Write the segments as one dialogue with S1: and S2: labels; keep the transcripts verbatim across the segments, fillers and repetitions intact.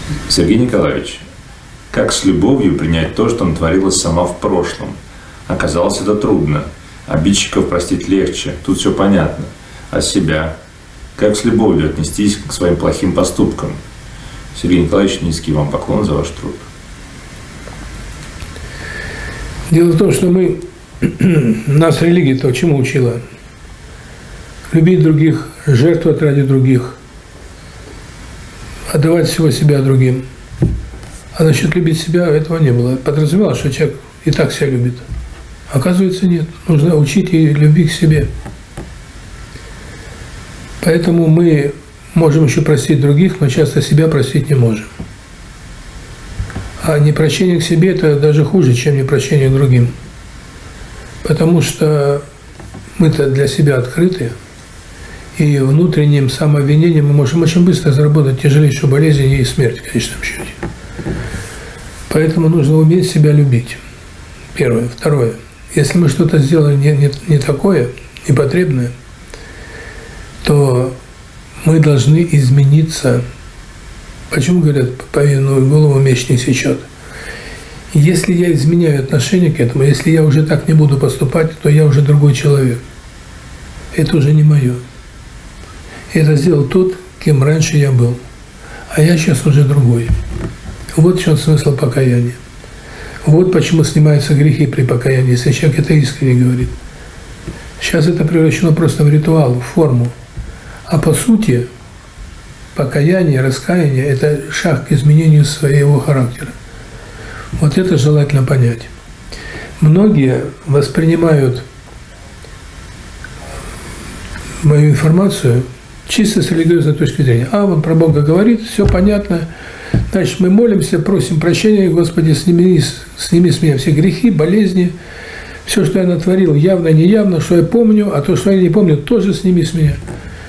S1: Сергей Николаевич, как с любовью принять то, что натворилась сама в прошлом? Оказалось, это трудно. Обидчиков простить легче, тут все понятно. А себя? Как с любовью отнестись к своим плохим поступкам? Сергей Николаевич, низкий вам поклон за ваш труд.
S2: Дело в том, что мы, нас религия-то чему учила? Любить других, жертвовать ради других, отдавать всего себя другим. А насчет любить себя этого не было. Подразумевалось, что человек и так себя любит. Оказывается, нет. Нужно учить и любви к себе. Поэтому мы можем еще простить других, но часто себя простить не можем. А непрощение к себе – это даже хуже, чем непрощение к другим. Потому что мы-то для себя открыты, и внутренним самообвинением мы можем очень быстро заработать тяжелейшую болезнь и смерть в конечном счете. Поэтому нужно уметь себя любить. Первое. Второе. Если мы что-то сделали не, не, не такое, непотребное, то мы должны измениться. Почему говорят, повинную голову меч не сечет? Если я изменяю отношение к этому, если я уже так не буду поступать, то я уже другой человек. Это уже не мое. Это сделал тот, кем раньше я был. А я сейчас уже другой. Вот в чем смысл покаяния. Вот почему снимаются грехи при покаянии, если человек это искренне говорит. Сейчас это превращено просто в ритуал, в форму. А по сути, покаяние, раскаяние – это шаг к изменению своего характера. Вот это желательно понять. Многие воспринимают мою информацию чисто с религиозной точки зрения. А, он про Бога говорит, все понятно. Значит, мы молимся, просим прощения, Господи, сними, сними с меня все грехи, болезни, все, что я натворил, явно, неявно, что я помню, а то, что я не помню, тоже сними с меня.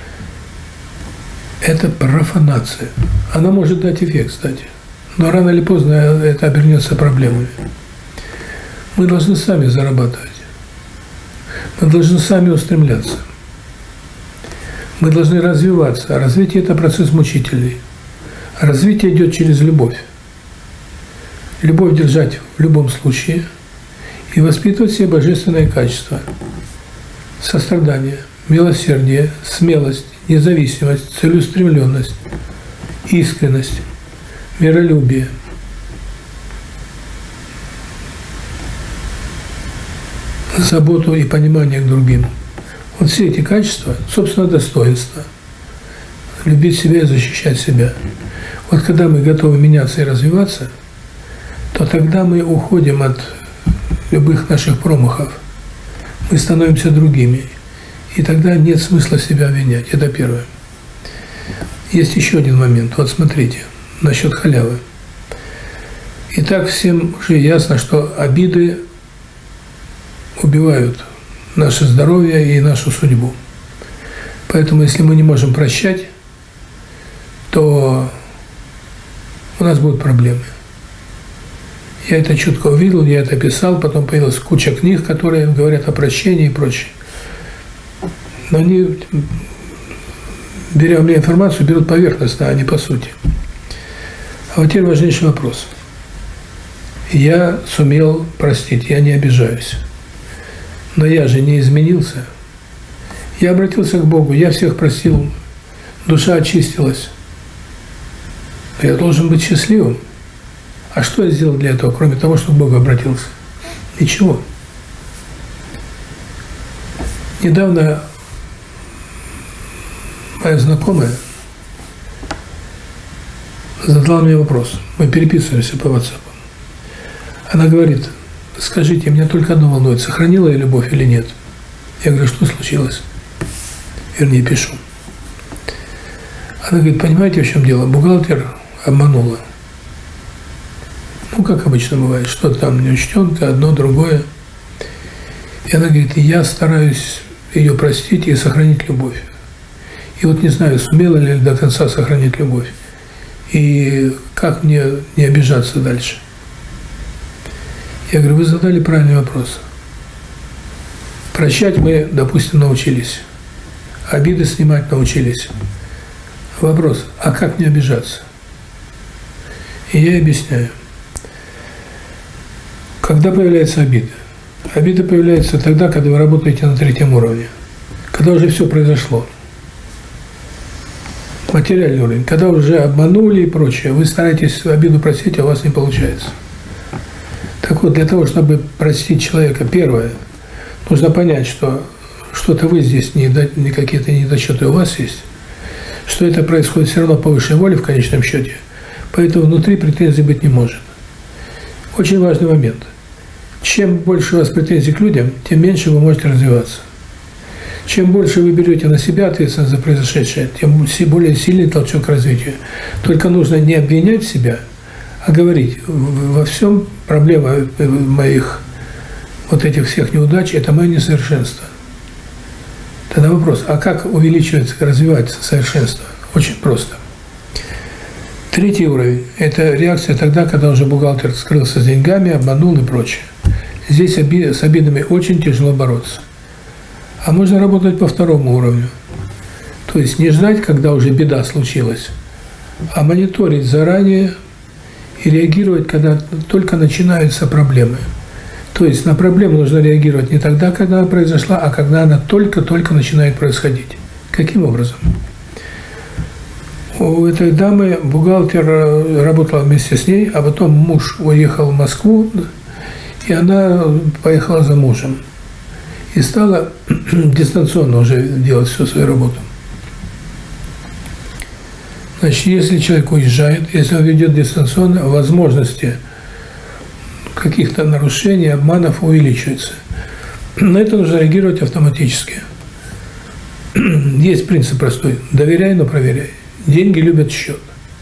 S2: Это профанация. Она может дать эффект, кстати. Но рано или поздно это обернется проблемами. Мы должны сами зарабатывать. Мы должны сами устремляться. Мы должны развиваться. А развитие – это процесс мучительный. А развитие идет через любовь. Любовь держать в любом случае и воспитывать все божественные качества. Сострадание, милосердие, смелость, независимость, целеустремленность, искренность, миролюбие. Заботу и понимание к другим. Вот все эти качества, собственно, достоинства. Любить себя и защищать себя. Вот когда мы готовы меняться и развиваться, то тогда мы уходим от любых наших промахов. Мы становимся другими. И тогда нет смысла себя обвинять. Это первое. Есть еще один момент. Вот смотрите, насчет халявы. Итак, всем уже ясно, что обиды убивают наше здоровье и нашу судьбу. Поэтому, если мы не можем прощать, то у нас будут проблемы. Я это четко увидел, я это писал, потом появилась куча книг, которые говорят о прощении и прочее. Но они, беря у меня информацию, берут поверхностно, а не по сути. А вот теперь важнейший вопрос. Я сумел простить, я не обижаюсь. Но я же не изменился. Я обратился к Богу, я всех простил, душа очистилась. Но я должен быть счастливым. А что я сделал для этого, кроме того, чтобы к Богу обратился? Ничего. Недавно моя знакомая задала мне вопрос. Мы переписываемся по WhatsApp. Она говорит: скажите, меня только одно волнует, сохранила я любовь или нет? Я говорю: что случилось? Вернее, пишу. Она говорит: понимаете, в чем дело? Бухгалтер обманула. Ну, как обычно бывает, что-то там неучтенка, одно, другое. И она говорит: я стараюсь ее простить и сохранить любовь. И вот не знаю, сумела ли до конца сохранить любовь. И как мне не обижаться дальше? Я говорю: вы задали правильный вопрос. Прощать мы, допустим, научились. Обиды снимать научились. Вопрос: а как не обижаться? И я объясняю. Когда появляется обида? Обида появляется тогда, когда вы работаете на третьем уровне. Когда уже все произошло. Материальный уровень. Когда уже обманули и прочее. Вы стараетесь обиду простить, а у вас не получается. Так вот, для того, чтобы простить человека, первое, нужно понять, что что-то вы здесь, не, не какие-то недочеты у вас есть, что это происходит все равно по высшей воле в конечном счете, поэтому внутри претензий быть не может. Очень важный момент. Чем больше у вас претензий к людям, тем меньше вы можете развиваться. Чем больше вы берете на себя ответственность за произошедшее, тем более сильный толчок к развитию. Только нужно не обвинять себя, а говорить: во всем проблема моих вот этих всех неудач – это мое несовершенство. Тогда вопрос: а как увеличивается, развивается совершенство? Очень просто. Третий уровень – это реакция тогда, когда уже бухгалтер скрылся с деньгами, обманул и прочее. Здесь с обидами очень тяжело бороться. А можно работать по второму уровню. То есть не ждать, когда уже беда случилась, а мониторить заранее и реагировать, когда только начинаются проблемы. То есть на проблему нужно реагировать не тогда, когда она произошла, а когда она только-только начинает происходить. Каким образом? У этой дамы бухгалтер работал вместе с ней, а потом муж уехал в Москву, и она поехала за мужем. И стала дистанционно уже делать всю свою работу. Значит, если человек уезжает, если он ведет дистанционно, возможности каких-то нарушений, обманов увеличиваются. На это нужно реагировать автоматически. Есть принцип простой: доверяй, но проверяй. Деньги любят счет.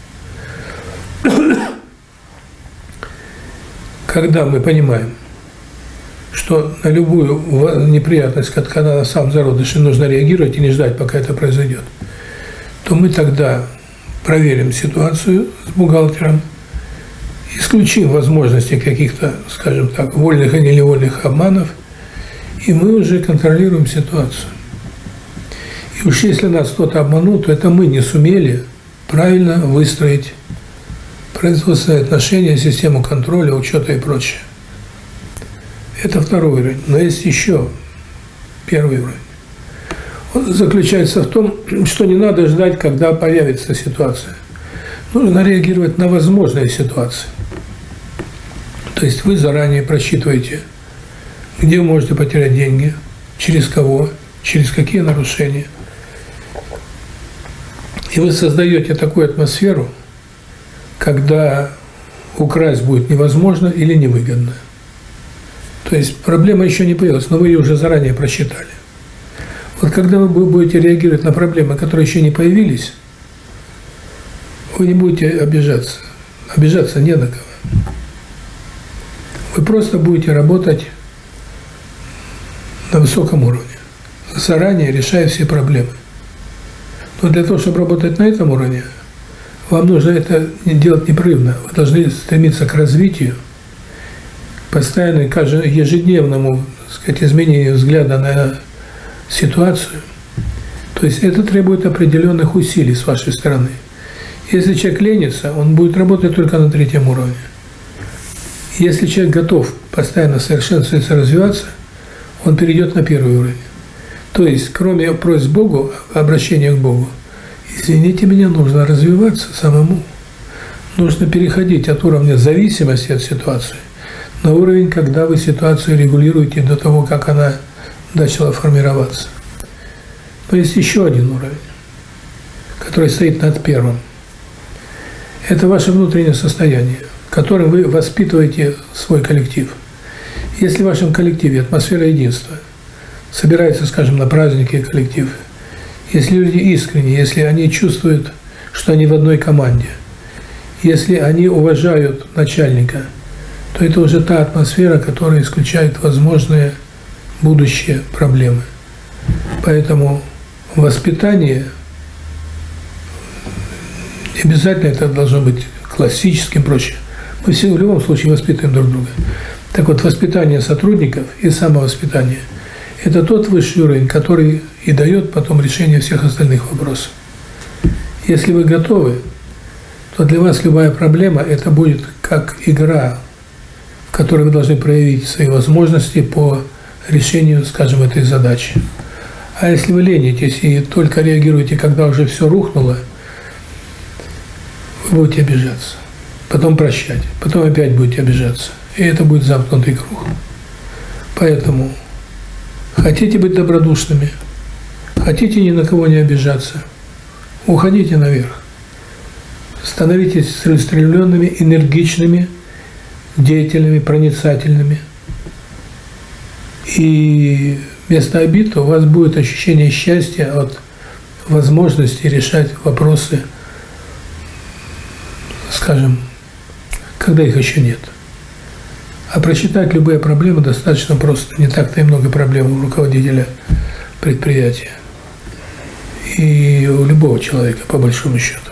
S2: Когда мы понимаем, что на любую неприятность, когда на самом зародыше, нужно реагировать и не ждать, пока это произойдет, то мы тогда проверим ситуацию с бухгалтером, исключим возможности каких-то, скажем так, вольных и невольных обманов, и мы уже контролируем ситуацию. И уж если нас кто-то обманул, то это мы не сумели правильно выстроить производственные отношения, систему контроля, учета и прочее. Это второй уровень. Но есть еще первый уровень. Он заключается в том, что не надо ждать, когда появится ситуация. Нужно реагировать на возможные ситуации. То есть вы заранее просчитываете, где вы можете потерять деньги, через кого, через какие нарушения. И вы создаете такую атмосферу, когда украсть будет невозможно или невыгодно. То есть проблема еще не появилась, но вы ее уже заранее просчитали. Вот когда вы будете реагировать на проблемы, которые еще не появились, вы не будете обижаться. Обижаться не на кого. Вы просто будете работать на высоком уровне, заранее решая все проблемы. Но для того, чтобы работать на этом уровне, вам нужно это делать непрерывно. Вы должны стремиться к развитию, постоянно, ежедневному, так сказать, изменению взгляда на ситуацию. То есть это требует определенных усилий с вашей стороны. Если человек ленится, он будет работать только на третьем уровне. Если человек готов постоянно совершенствоваться, развиваться, он перейдет на первый уровень. То есть, кроме просьб Богу, обращения к Богу, извините меня, нужно развиваться самому. Нужно переходить от уровня зависимости от ситуации на уровень, когда вы ситуацию регулируете до того, как она начала формироваться. Но есть еще один уровень, который стоит над первым. Это ваше внутреннее состояние, которым вы воспитываете свой коллектив. Если в вашем коллективе атмосфера единства, собирается, скажем, на праздники коллектив, если люди искренне, если они чувствуют, что они в одной команде, если они уважают начальника, то это уже та атмосфера, которая исключает возможные будущие проблемы. Поэтому воспитание, обязательно это должно быть классическим, прочее. Мы все в любом случае воспитываем друг друга. Так вот, воспитание сотрудников и самовоспитание – это тот высший уровень, который и дает потом решение всех остальных вопросов. Если вы готовы, то для вас любая проблема – это будет как игра, в которой вы должны проявить свои возможности по решению, скажем, этой задачи. А если вы ленитесь и только реагируете, когда уже все рухнуло, вы будете обижаться, потом прощать, потом опять будете обижаться. И это будет замкнутый круг. Поэтому хотите быть добродушными, хотите ни на кого не обижаться, уходите наверх. Становитесь целеустремленными, энергичными, деятельными, проницательными. И вместо обид у вас будет ощущение счастья от возможности решать вопросы, скажем, когда их еще нет. А просчитать любые проблемы достаточно просто. Не так-то и много проблем у руководителя предприятия. И у любого человека, по большому счету.